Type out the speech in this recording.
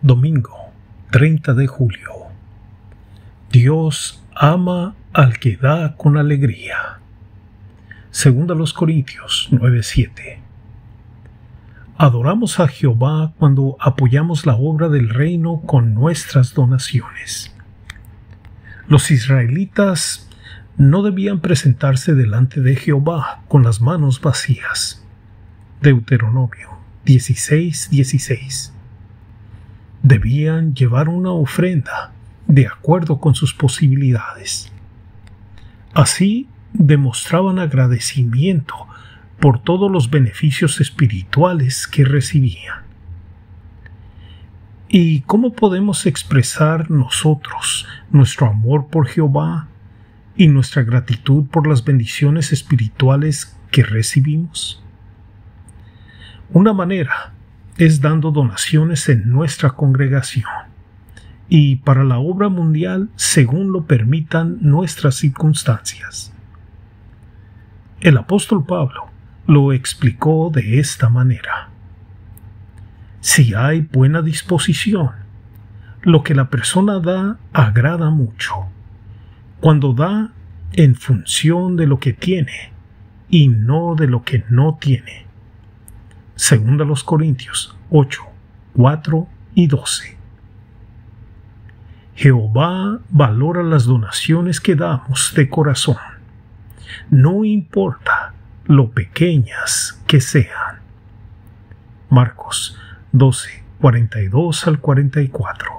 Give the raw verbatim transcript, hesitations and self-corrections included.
Domingo, treinta de julio. Dios ama al que da con alegría. Segunda a los Corintios nueve siete. Adoramos a Jehová cuando apoyamos la obra del reino con nuestras donaciones. Los israelitas no debían presentarse delante de Jehová con las manos vacías. Deuteronomio dieciséis dieciséis. Debían llevar una ofrenda de acuerdo con sus posibilidades. Así demostraban agradecimiento por todos los beneficios espirituales que recibían. ¿Y cómo podemos expresar nosotros nuestro amor por Jehová y nuestra gratitud por las bendiciones espirituales que recibimos? Una manera es dando donaciones en nuestra congregación y para la obra mundial según lo permitan nuestras circunstancias. El apóstol Pablo lo explicó de esta manera: si hay buena disposición, lo que la persona da agrada mucho, cuando da en función de lo que tiene y no de lo que no tiene. Segunda a los Corintios ocho, cuatro y doce. Jehová valora las donaciones que damos de corazón, no importa lo pequeñas que sean. Marcos doce, cuarenta y dos al cuarenta y cuatro.